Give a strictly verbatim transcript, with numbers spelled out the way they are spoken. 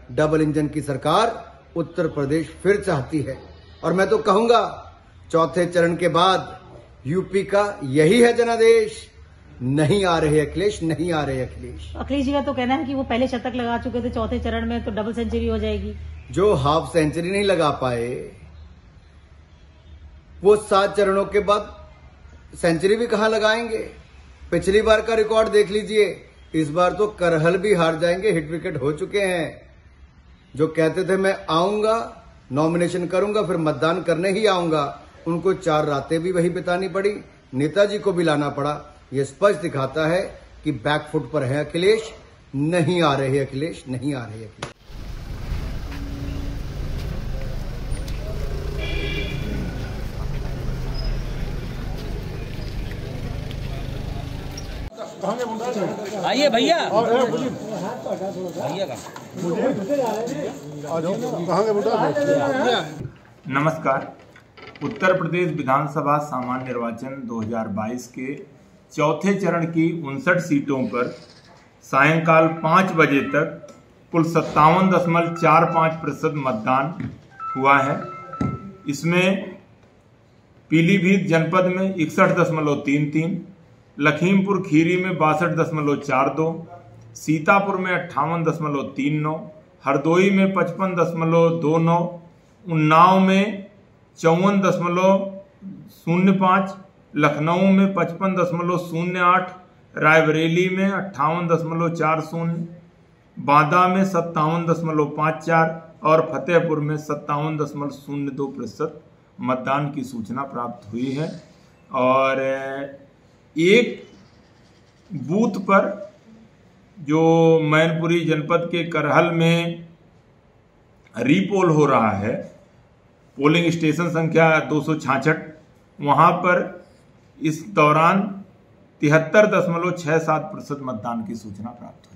Double engine की सरकार उत्तर प्रदेश फिर चाहती है। और मैं तो कहूंगा चौथे चरण के बाद यूपी का यही है जनादेश। नहीं आ रहे अखिलेश, नहीं आ रहे अखिलेश। अखिलेश जी का तो कहना है कि वो पहले शतक लगा चुके थे, चौथे चरण में तो डबल सेंचुरी हो जाएगी। जो हाफ सेंचुरी नहीं लगा पाए वो सात चरणों के बाद सेंचुरी भी कहां लगाएंगे। पिछली बार का रिकॉर्ड देख लीजिए, इस बार तो करहल भी हार जाएंगे, हिट विकेट हो चुके हैं। जो कहते थे मैं आऊंगा, नॉमिनेशन करूंगा, फिर मतदान करने ही आऊंगा, उनको चार रातें भी वही बितानी पड़ी, नेताजी को भी लाना पड़ा। ये स्पष्ट दिखाता है कि बैकफुट पर है अखिलेश। नहीं आ रहे अखिलेश, नहीं आ रहे अखिलेश। आइए भैया, भैया का नमस्कार। उत्तर प्रदेश विधानसभा सामान्य निर्वाचन दो हज़ार बाईस के चौथे चरण की उनसठ सीटों पर सायंकाल पाँच बजे तक कुल सत्तावन दशमलव चार पाँच प्रतिशत मतदान हुआ है। इसमें पीलीभीत जनपद में इकसठ दशमलव तीन तीन, लखीमपुर खीरी में बासठ दशमलव चार दो, सीतापुर में अट्ठावन दशमलव तीन नौ, हरदोई में पचपन दशमलव दो नौ, उन्नाव में चौवन दशमलव शून्य पाँच, लखनऊ में पचपन दशमलव शून्य आठ, रायबरेली में अट्ठावन दशमलव चार शून्य, बांदा में सत्तावन दशमलव पाँच चार और फतेहपुर में सत्तावन दशमलव शून्य दो प्रतिशत मतदान की सूचना प्राप्त हुई है। और एक बूथ पर जो मैनपुरी जनपद के करहल में रीपोल हो रहा है, पोलिंग स्टेशन संख्या दो सौ छियासठ, वहाँ पर इस दौरान तिहत्तर दशमलव छः सात प्रतिशत मतदान की सूचना प्राप्त हुई।